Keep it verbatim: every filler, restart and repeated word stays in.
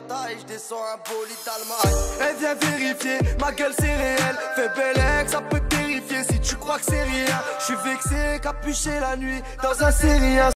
taille, je descends un bolide d'Allemagne. Elle vient vérifier, ma gueule c'est réel. Fais belle ça peut te terrifier si tu crois que c'est rien. Je suis vexé, capuché la nuit dans un série.